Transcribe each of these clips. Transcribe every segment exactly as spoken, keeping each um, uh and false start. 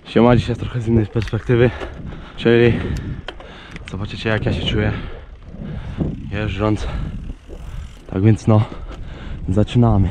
Siema, dzisiaj trochę z innej perspektywy, czyli zobaczycie jak ja się czuję jeżdżąc. Tak więc no, zaczynamy.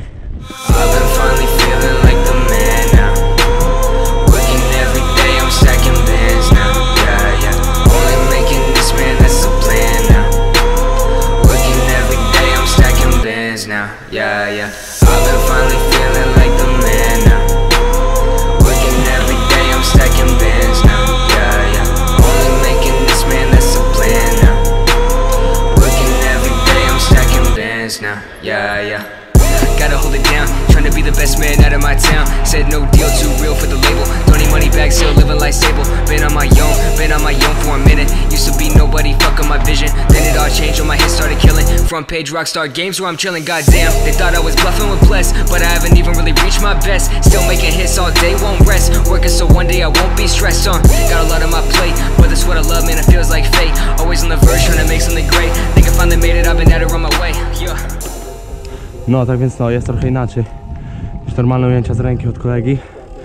Yeah, yeah. I've been finally feeling like the man now. Working every day, I'm stacking bands now. Yeah, yeah. Only making this, man, that's the plan now. Working every day, I'm stacking bands now. Yeah, yeah. Gotta hold it down, trying to be the best man out of my town. Said no deal, too real for the label. Don't need money back, still living like stable. Been on my own, been on my own for a minute. Used to be nobody, fucking my vision. Then it all changed when my hits started killing. Front page rockstar games where I'm chilling, goddamn. They thought I was bluffing with bless, but I haven't even really reached my best. Still making hits all day, won't rest. Working so one day I won't be stressed on. Got a lot on my plate, but that's what I love, man, it feels like fate. Always on the verge, trying to make something great. Think I finally made it, I've been at it on my way, yeah. No tak więc no, jest trochę inaczej niż normalne ujęcia z ręki od kolegi.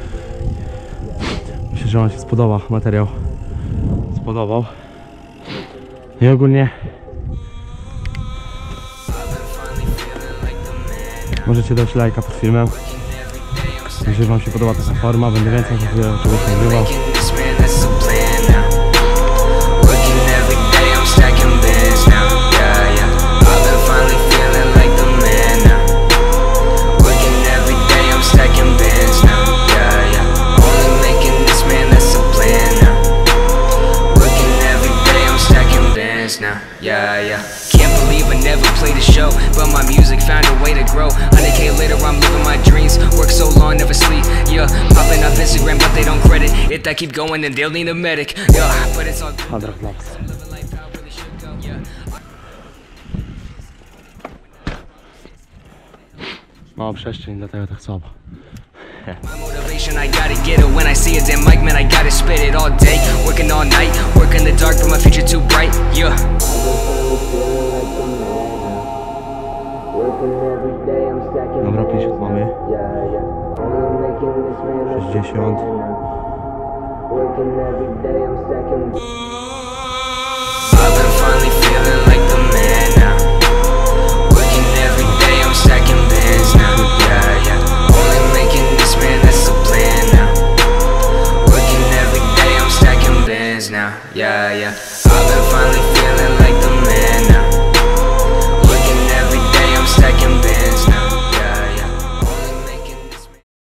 Myślę, że on się spodoba, materiał spodobał. I ogólnie możecie dać lajka pod filmem. Jeżeli wam się podoba taka forma, będę więcej czegoś nagrywał. Yeah, yeah. Can't believe I never played a show, but my music found a way to grow. one hundred K later, I'm living my dreams. Work so long, never sleep. Yeah, popping up Instagram, but they don't credit. If I keep going, then they'll need a medic. Yeah, but it's all good. Mało przestrzeń, dlatego tak słabo. My motivation, I gotta get it when I see it. Damn mic, man, I gotta spit it all day. Working all night, work in the dark, but my future too bright. Yeah. Dobra, pięćdziesiąt mamy. sześćdziesiąt. I've been finally feeling